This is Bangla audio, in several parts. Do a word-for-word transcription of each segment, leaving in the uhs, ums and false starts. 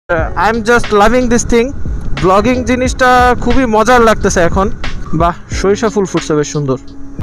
I am just loving this thing. Blogging জিনিসটা খুবই মজার লাগতেছে এখন। বাহ, সরিষা ফুল ফুটছে বেশ সুন্দর।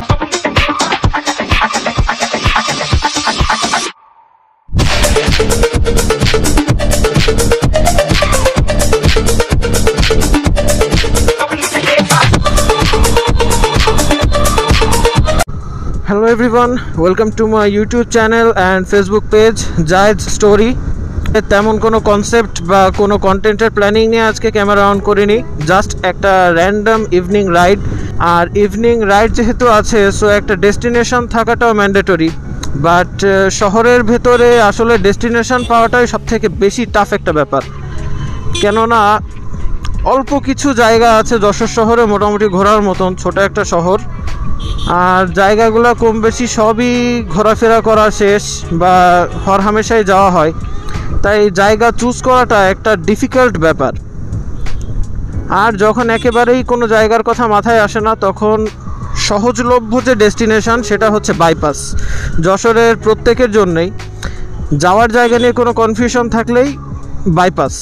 Hello everyone, welcome to my YouTube channel and Facebook page Jayed's Story. তেমন কোনো কনসেপ্ট বা কোনো কন্টেন্টের প্ল্যানিং নিয়ে আজকে ক্যামেরা অন করিনি, জাস্ট একটা র্যান্ডম ইভিনিং রাইড। আর ইভিনিং রাইড যেহেতু আছে, সো একটা ডেস্টিনেশন থাকাটাও ম্যান্ডেটরি। বাট শহরের ভেতরে আসলে ডেস্টিনেশন পাওয়াটাই সবথেকে বেশি টাফ একটা ব্যাপার, কেননা অল্প কিছু জায়গা আছে যশোর শহরে মোটামুটি ঘোরার মতন, ছোট একটা শহর। আর জায়গাগুলো কম বেশি সবই ঘোরাফেরা করা শেষ বা হরহামেশাই যাওয়া হয়, তাই জায়গা চুজ করাটা একটা ডিফিকাল্ট ব্যাপার। আর যখন একেবারেই কোনো জায়গার কথা মাথায় আসে না, তখন সহজলভ্য যে ডেস্টিনেশন সেটা হচ্ছে বাইপাস। যশোরের প্রত্যেকের জন্যই যাওয়ার জায়গা নিয়ে কোনো কনফিউশন থাকলেই বাইপাস।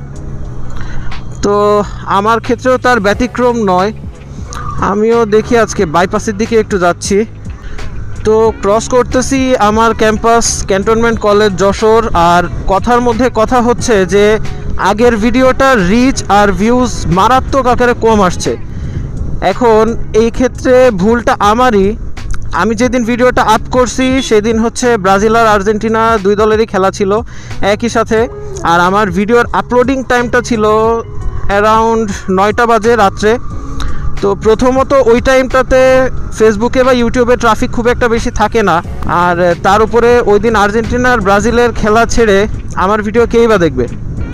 তো আমার ক্ষেত্রেও তার ব্যতিক্রম নয়, আমিও দেখি আজকে বাইপাসের দিকে একটু যাচ্ছি। তো ক্রস করতেছি আমার ক্যাম্পাস ক্যান্টনমেন্ট কলেজ যশোর। আর কথার মধ্যে কথা হচ্ছে যে আগের ভিডিওটার রিচ আর ভিউজ মারাত্মক আকারে কম আসছে। এখন এই ক্ষেত্রে ভুলটা আমারই। আমি যেদিন ভিডিওটা আপ করছি সেদিন হচ্ছে ব্রাজিল আর আর্জেন্টিনা দুই দলেরই খেলা ছিল একই সাথে। আর আমার ভিডিওর আপলোডিং টাইমটা ছিল অ্যারাউন্ড নয়টা বাজে রাত্রে। তো প্রথমত ওই টাইমটাতে ফেসবুকে বা ইউটিউবে ট্রাফিক খুব একটা বেশি থাকে না। আর তার উপরে ওই দিন আর্জেন্টিনার ব্রাজিলের খেলা ছেড়ে আমার ভিডিও কেই বা দেখবে।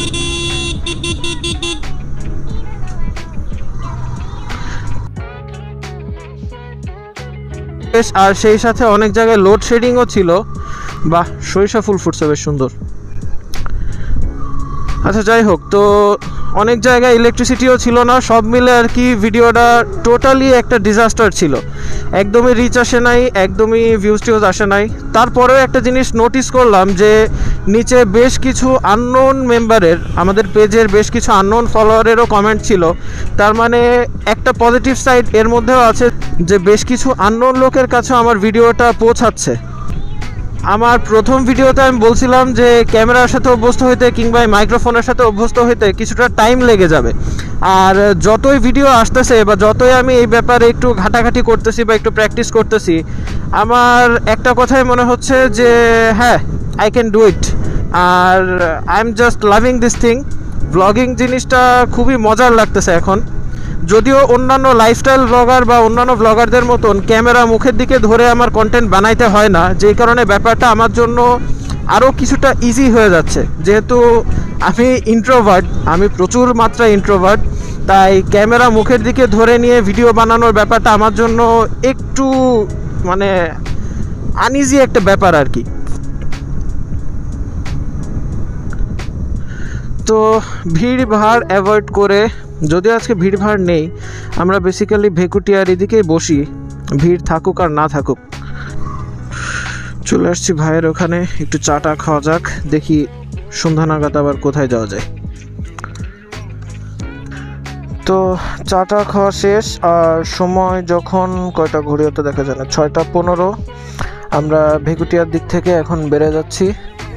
আর সেই সাথে অনেক জায়গায় লোডশেডিংও ছিল। বাহ, সরিষা ফুল ফুটছে বেশ সুন্দর। আচ্ছা, যাই হোক, তো অনেক জায়গায় ইলেকট্রিসিটিও ছিল না, সব মিলে আর কি ভিডিওটা টোটালি একটা ডিজাস্টার ছিল। একদমই রিচ আসে নাই, একদমই ভিউজ টিউজ আসে নাই। তারপরেও একটা জিনিস নোটিস করলাম যে নিচে বেশ কিছু আননোন মেম্বারের, আমাদের পেজের বেশ কিছু আননোন ফলোয়ারেরও কমেন্ট ছিল। তার মানে একটা পজিটিভ সাইড এর মধ্যেও আছে যে বেশ কিছু আননোন লোকের কাছেও আমার ভিডিওটা পৌঁছাচ্ছে। আমার প্রথম ভিডিওতে আমি বলছিলাম যে ক্যামেরার সাথে অভ্যস্ত হইতে কিংবা মাইক্রোফোনের সাথে অভ্যস্ত হইতে কিছুটা টাইম লেগে যাবে। আর যতই ভিডিও আসতেছে বা যতই আমি এই ব্যাপারে একটু ঘাটাঘাটি করতেছি বা একটু প্র্যাকটিস করতেছি, আমার একটা কথাই মনে হচ্ছে যে হ্যাঁ, আই ক্যান ডু ইট। আর I am just loving this thing. Blogging জিনিসটা খুবই মজার লাগতেছে এখন। যদিও অন্যান্য লাইফস্টাইল ব্লগার বা অন্যান্য ব্লগারদের মতন ক্যামেরা মুখের দিকে ধরে আমার কন্টেন্ট বানাইতে হয় না, যেই কারণে ব্যাপারটা আমার জন্য আরও কিছুটা ইজি হয়ে যাচ্ছে। যেহেতু আমি ইন্ট্রোভার্ট, আমি প্রচুর মাত্রায় ইন্ট্রোভার্ট, তাই ক্যামেরা মুখের দিকে ধরে নিয়ে ভিডিও বানানোর ব্যাপারটা আমার জন্য একটু মানে আনইজি একটা ব্যাপার আর কি। তো ভিড় ভাড় অ্যাভয়েড করে, যদিও আজকে ভিড় ভাড় নেই, আমরা বেসিক্যালি ভেকুটিয়ার এদিকেই বসি, ভিড় থাকুক আর না থাকুক। চলে আসছি ভাইয়ের ওখানে, একটু চাটা খাওয়া যাক, দেখি সন্ধ্যা নাগাদ আবার কোথায় যাওয়া যায়। তো চাটা খাওয়া শেষ, আর সময় যখন কয়টা ঘড়িতে দেখা যায় না, ছয়টা পনেরো। আমরা ভেকুটিয়ার দিক থেকে এখন বেড়ে যাচ্ছি।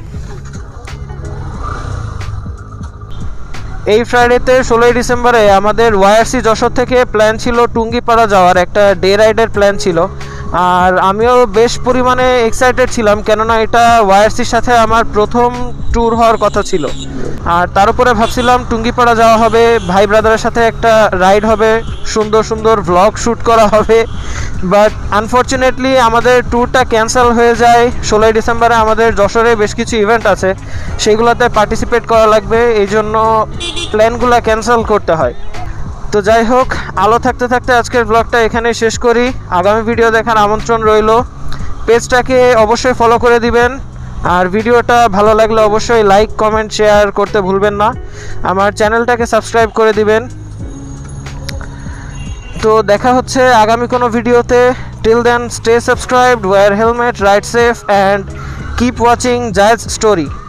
এই ফ্রাইডেতে ষোলোই ডিসেম্বরে আমাদের ওয়াইআরসি যশোর থেকে প্ল্যান ছিল টুঙ্গিপাড়া যাওয়ার, একটা ডে রাইডের প্ল্যান ছিল। আর আমিও বেশ পরিমাণে এক্সাইটেড ছিলাম, কেননা এটা ওয়াইআরসির সাথে আমার প্রথম ট্যুর হওয়ার কথা ছিল। আর তার উপরে ভাবছিলাম টুঙ্গিপাড়া যাওয়া হবে, ভাই ব্রাদারের সাথে একটা রাইড হবে, সুন্দর সুন্দর ভ্লগ শ্যুট করা হবে। বাট আনফর্চুনেটলি আমাদের ট্যুরটা ক্যান্সেল হয়ে যায়। ষোলোই ডিসেম্বরে আমাদের যশোরে বেশ কিছু ইভেন্ট আছে, সেগুলোতে পার্টিসিপেট করা লাগবে, এই জন্য প্ল্যানগুলো ক্যান্সেল করতে হয়। তো যাই হোক, আলো থাকতে থাকতে আজকের ব্লগটা এখানেই শেষ করি। আগামী ভিডিও দেখার আমন্ত্রণ রইল। পেজটাকে অবশ্যই ফলো করে দিবেন, আর ভিডিওটা ভালো লাগলে অবশ্যই লাইক কমেন্ট শেয়ার করতে ভুলবেন না। আমার চ্যানেলটাকে সাবস্ক্রাইব করে দিবেন। তো দেখা হচ্ছে আগামী কোনো ভিডিওতে। Till then, stay subscribed, wear helmet, ride safe and keep watching Zayed's story.